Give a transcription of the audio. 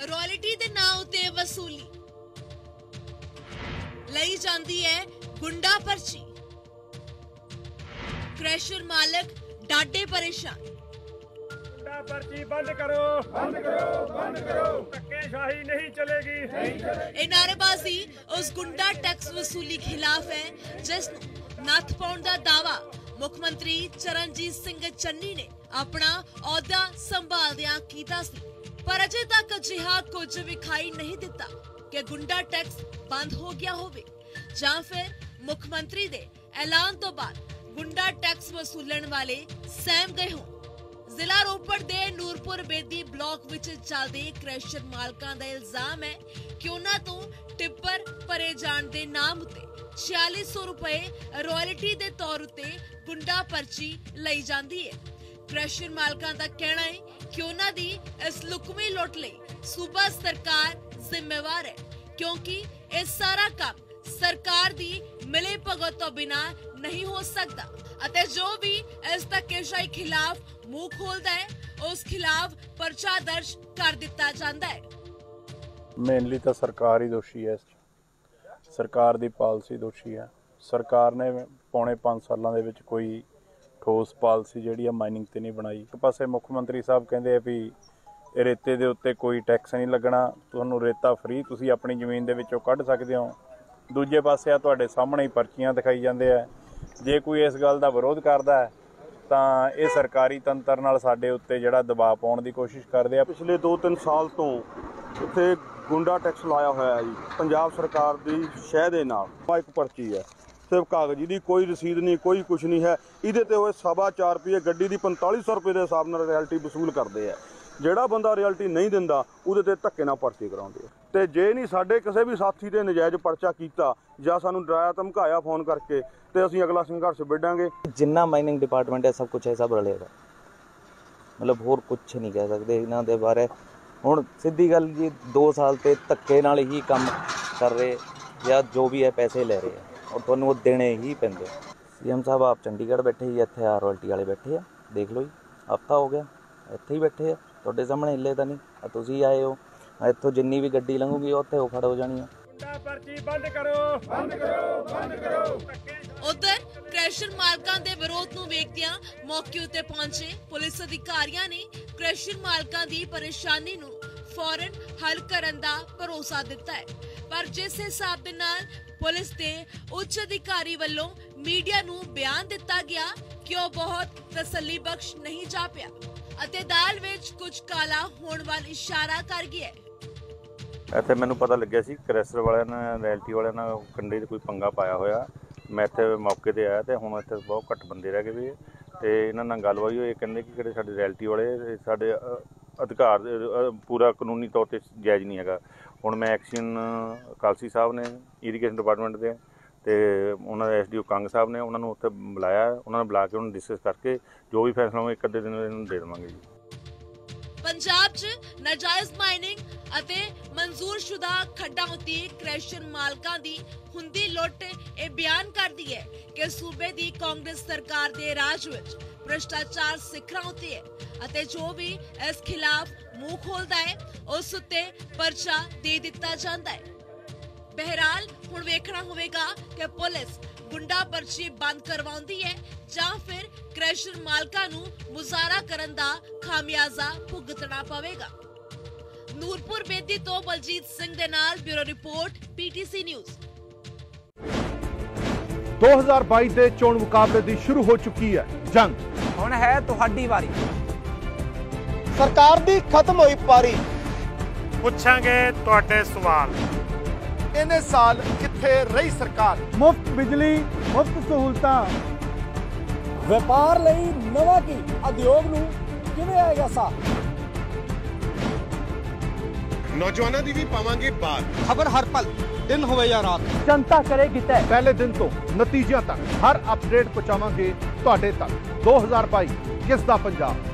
Royalty दे नां उते वसूली लई जांदी है गुंडा पर्ची। क्रैशर मालक डाडे परेशान। गुंडा पर्ची बंद करो, बंद करो, बंद करो। धक्केशाही नहीं चलेगी, नहीं चलेगी। ये नारेबाजी उस गुंडा टैक्स वसूली खिलाफ है जिस नत्थ पाउण दा दावा मुख मंत्री चरणजीत सिंह चन्नी ने अपना अहुदा संभालदियां कीता सी, पर अजे तक अजिहा कुछ विखाई नहीं दिता कि गुंडा टैक्स बंद हो गया होवे जां फिर मुख मंत्री दे ऐलान तो बाद गुंडा टैक्स वसूलण वाले सहम गए हों। जिला रोपड़ दे नूरपुर बेदी ब्लॉक विच चलदे क्रैशर मालकां दा इल्जाम है कि उन्हां तो टिप्पर भरे जाण दे नाम उत्ते 4600 रुपए रॉयल्टी दे तौर उत्ते गुंडा पर्ची लई जांदी है। क्रैशर मालकां दा कहना है कि उन्हां दी इस लुकमी लुट लई सूबा सरकार जिम्मेवार है, क्योंकि यह सारा काम सरकार दी मिले भगत तो बिना नहीं हो सकता अते जो भी इस धक्केशाही खिलाफ मुंह खोलता है उस खिलाफ पर्चा दर्ज कर दिता जाता है। मेनली तो सरकार ही दोषी है, सरकार दी पॉलिसी दोषी है। सरकार ने पौने 5 सालों ਦੇ ਵਿੱਚ कोई ठोस पॉलिसी ਜਿਹੜੀ ਆ ਮਾਈਨਿੰਗ ਤੇ ਨਹੀਂ ਬਣਾਈ। ਇੱਕ ਪਾਸੇ ਮੁੱਖ ਮੰਤਰੀ ਸਾਹਿਬ ਕਹਿੰਦੇ ਆ ਵੀ ਰੇਤੇ ਦੇ ਉੱਤੇ ਕੋਈ ਟੈਕਸ ਨਹੀਂ ਲੱਗਣਾ, ਤੁਹਾਨੂੰ ਰੇਤਾ ਫ੍ਰੀ ਤੁਸੀਂ ਆਪਣੀ ਜ਼ਮੀਨ ਦੇ ਵਿੱਚੋਂ ਕੱਢ ਸਕਦੇ ਹੋ। ਦੂਜੇ ਪਾਸੇ ਆ ਤੁਹਾਡੇ ਸਾਹਮਣੇ ਹੀ ਪਰਚੀਆਂ ਦਿਖਾਈ ਜਾਂਦੇ ਆ। ਜੇ ਕੋਈ ਇਸ ਗੱਲ ਦਾ ਵਿਰੋਧ ਕਰਦਾ ਹੈ ਤਾਂ ਇਹ ਸਰਕਾਰੀ ਤੰਤਰ ਨਾਲ ਸਾਡੇ ਉੱਤੇ ਜਿਹੜਾ ਦਬਾਅ ਪਾਉਣ ਦੀ ਕੋਸ਼ਿਸ਼ ਕਰਦੇ ਆ। ਪਿਛਲੇ 2-3 ਸਾਲ ਤੋਂ ਇੱਥੇ ਗੁੰਡਾ ਟੈਕਸ ਲਾਇਆ ਹੋਇਆ ਹੈ ਜੀ ਪੰਜਾਬ ਸਰਕਾਰ ਦੀ ਸ਼ਹਿ ਦੇ ਨਾਲ। ਇੱਕ ਪਰਚੀ ਹੈ ਸਿਰਫ ਕਾਗਜ਼ੀ ਦੀ, ਕੋਈ ਰਸੀਦ ਨਹੀਂ, ਕੋਈ ਕੁਛ ਨਹੀਂ ਹੈ। ਇਹਦੇ ਤੇ ਹੋਏ 4.25 ਰੁਪਏ ਗੱਡੀ ਦੀ 4500 ਰੁਪਏ ਦੇ ਹਿਸਾਬ ਨਾਲ ਰਾਇਲਟੀ ਵਸੂਲ ਕਰਦੇ ਆ। ਜਿਹੜਾ ਬੰਦਾ ਰਾਇਲਟੀ ਨਹੀਂ ਦਿੰਦਾ ਉਹਦੇ ਤੇ ਧੱਕੇ ਨਾਲ ਪਰਚੀ ਕਰਾਉਂਦੇ ਆ। ਤੇ ਜੇ ਨਹੀਂ ਸਾਡੇ ਕਿਸੇ ਵੀ ਸਾਥੀ ਦੇ ਨਜਾਇਜ਼ ਪਰਚਾ ਕੀਤਾ ਜਾਂ ਸਾਨੂੰ ਡਰਾਇਆ ਧਮਕਾਇਆ ਫੋਨ ਕਰਕੇ ਤੇ ਅਸੀਂ ਅਗਲਾ ਸੰਘਰਸ਼ ਵਿੱਢਾਂਗੇ। ਜਿੰਨਾ ਮਾਈਨਿੰਗ ਡਿਪਾਰਟਮੈਂਟ ਹੈ ਸਭ ਕੁਛ ਹੈ, ਸਭ ਰਲੇਗਾ। ਮਤਲਬ ਹੋਰ ਕੁਛ ਨਹੀਂ ਕਹਿ ਸਕਦੇ ਇਹਨਾਂ ਦੇ ਬਾਰੇ। ਹੁਣ ਸਿੱਧੀ ਗੱਲ ਜੀ 2 ਸਾਲ ਤੇ ਧੱਕੇ ਨਾਲ ਹੀ ਕੰਮ ਕਰ ਰਹੇ ਜਾਂ ਜੋ ਵੀ ਹੈ ਪੈਸੇ ਲੈ ਰਹੇ ਆ ਔਰ ਤੁਹਾਨੂੰ ਉਹ ਦੇਣੇ ਹੀ ਪੈਂਦੇ। ਸੀਐਮ ਸਾਹਿਬ ਆਪ ਚੰਡੀਗੜ੍ਹ ਬੈਠੇ ਹੀ, ਇੱਥੇ ਆ ਰੋਇਲਟੀ ਵਾਲੇ ਬੈਠੇ ਆ, ਦੇਖ ਲਓ ਜੀ ਹਫ਼ਤਾ ਹੋ ਗਿਆ ਇੱਥੇ ਹੀ ਬੈਠੇ ਆ, ਤੁਹਾਡੇ ਸਾਹਮਣੇ ਹਿੱਲੇ ਤਾਂ ਨਹੀਂ। ਤੁਸੀਂ ਆਏ ਹੋ, ਇੱਥੋਂ ਜਿੰਨੀ ਵੀ ਗੱਡੀ ਲੰਘੂਗੀ ਉੱਥੇ ਉਹ ਖੜ ਹੋ ਜਾਣੀ ਆ। गुंडा पर्ची बंद करो, बंद करो, बंद करो। उधर क्रैशर मालकां दे विरोध नूं वेखदियां मौके उत्ते पहुंचे पुलिस अधिकारियां ने क्रैशर मालकां दी परेशानी नूं फौरन हल करन दा भरोसा दिता है, पर जिस हिसाब दे नाल पुलिस दे उच्च अधिकारी वल्लों मीडिया नूं बयान दिता गया कि वह बहुत तसल्ली बख्श नहीं जापिया अते दाल विच कुछ काला होण वाल इशारा कर गया है। ਇੱਥੇ ਮੈਨੂੰ ਪਤਾ ਲੱਗਿਆ ਸੀ ਕ੍ਰੈਸ਼ਰ ਵਾਲਿਆਂ ਨੇ ਰੈਲਟੀ ਵਾਲਿਆਂ ਨਾਲ ਕੰਡੇ 'ਚ ਕੋਈ ਪੰਗਾ ਪਾਇਆ ਹੋਇਆ। ਮੈਂ ਇੱਥੇ ਮੌਕੇ 'ਤੇ ਆਇਆ ਤੇ ਹੁਣ ਇੱਥੇ ਬਹੁਤ ਘੱਟ ਬੰਦੇ ਰਹਿ ਗਏ ਵੀ ਤੇ ਇਹਨਾਂ ਨਾਲ ਗੱਲ ਹੋਈ। ਇਹ ਕਹਿੰਦੇ ਕਿ ਜਿਹੜੇ ਸਾਡੇ ਰੈਲਟੀ ਵਾਲੇ ਸਾਡੇ ਅਧਿਕਾਰ ਪੂਰਾ ਕਾਨੂੰਨੀ ਤੌਰ 'ਤੇ ਜਾਇਜ਼ ਨਹੀਂ ਹੈਗਾ। ਹੁਣ ਮੈਂ ਐਕਸ਼ਨ ਕਾਲਸੀ ਸਾਹਿਬ ਨੇ ਇਰੀਗੇਸ਼ਨ ਡਿਪਾਰਟਮੈਂਟ ਦੇ ਤੇ ਉਹਨਾਂ ਦੇ ਐਸਡੀਓ ਕੰਗ ਸਾਹਿਬ ਨੇ ਉਹਨਾਂ ਨੂੰ ਉੱਥੇ ਬੁਲਾਇਆ। ਉਹਨਾਂ ਨੂੰ ਬੁਲਾ ਕੇ ਉਹਨਾਂ ਨੂੰ ਡਿਸਕਸ ਕਰਕੇ ਜੋ ਵੀ ਫੈਸਲਾ ਹੋਵੇ 1 ਅੱਧੇ ਦਿਨ ਇਹਨਾਂ ਨੂੰ ਦੇ ਦੇਵਾਂਗੇ ਜੀ। पंजाब च नाजायज माइनिंग ਅਤੇ ਮਨਜ਼ੂਰਸ਼ੁਦਾ ਖੱਡਾਂ ਉੱਤੇ ਕ੍ਰੈਸ਼ਰ ਮਾਲਕਾਂ ਦੀ ਹੁੰਦੀ ਲੁੱਟ ਇਹ ਬਿਆਨ ਕਰਦੀ ਹੈ ਕਿ ਸੂਬੇ ਦੀ ਕਾਂਗਰਸ ਸਰਕਾਰ ਦੇ ਰਾਜ ਵਿੱਚ ਭ੍ਰਿਸ਼ਟਾਚਾਰ ਸਿਖਰਾਂ ਉੱਤੇ ਹੈ ਅਤੇ ਜੋ ਵੀ ਇਸ ਖਿਲਾਫ ਮੂੰਹ ਖੋਲਦਾ ਹੈ ਉਸ ਉੱਤੇ ਪਰਚਾ ਦੇ ਦਿੱਤਾ ਜਾਂਦਾ ਹੈ। ਬਹਿਰਾਲ ਹੁਣ ਵੇਖਣਾ ਹੋਵੇਗਾ ਕਿ ਪੁਲਿਸ ਗੁੰਡਾ ਪਰਚੀ ਬੰਦ ਕਰਵਾਉਂਦੀ ਹੈ ਜਾਂ ਫਿਰ क्रैशर मालकां नूं मुजाहरा करन दा खामियाजा भुगतना पवेगा। नूरपुर बेदी तो बलजीत सिंह दे नाल ब्यूरो रिपोर्ट PTC न्यूज़। 2022 ਦੇ ਚੋਣ ਮੁਕਾਬਲੇ ਦੀ ਸ਼ੁਰੂ ਹੋ ਚੁੱਕੀ ਹੈ ਜੰਗ। ਹੁਣ ਹੈ ਤੁਹਾਡੀ ਵਾਰੀ। ਸਰਕਾਰ ਦੀ ਖਤਮ ਹੋਈ ਪਾਰੀ। ਪੁੱਛਾਂਗੇ ਤੁਹਾਡੇ ਸਵਾਲ। ਇਹਨੇ ਸਾਲ ਕਿੱਥੇ ਰਹੀ ਸਰਕਾਰ? ਮੁਫਤ ਬਿਜਲੀ, ਮੁਫਤ ਸਹੂਲਤਾਂ, ਵਪਾਰ ਲਈ ਨਵਾਂ ਕੀ ਉਦਯੋਗ ਨੂੰ ਕਿਵੇਂ ਆਏਗਾ ਸਾਥ? ਨੌਜਵਾਨਾਂ ਦੀ ਵੀ ਪਾਵਾਂਗੇ ਬਾਤ। ਖਬਰ ਹਰ ਪਲ, ਦਿਨ ਹੋਵੇ ਜਾਂ ਰਾਤ, ਜਨਤਾ ਕਰੇਗੀ ਤੈਅ। ਪਹਿਲੇ ਦਿਨ ਤੋਂ ਨਤੀਜਿਆਂ ਤੱਕ ਹਰ ਅਪਡੇਟ ਪਹੁੰਚਾਵਾਂਗੇ ਤੁਹਾਡੇ ਤੱਕ। 2022 ਕਿਸ ਦਾ ਪੰਜਾਬ।